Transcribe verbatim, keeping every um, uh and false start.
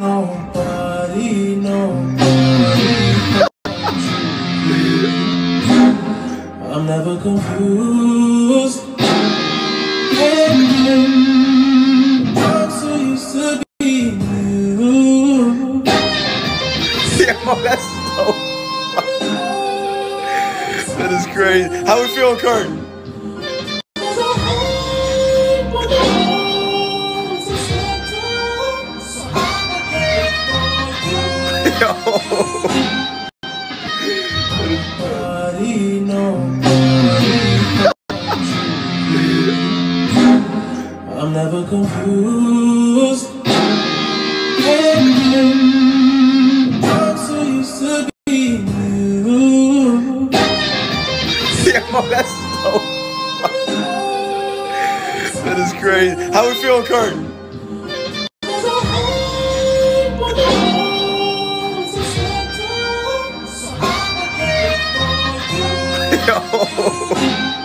Nobody, nobody. I'm never confused. I'm so used to being you. Yeah, that's so that is crazy. How we feeling, Kurt? Nobody, nobody. I'm never confused. I'm so used to being you. Yeah, that's so that is crazy. How we feeling, Kurt? Yo.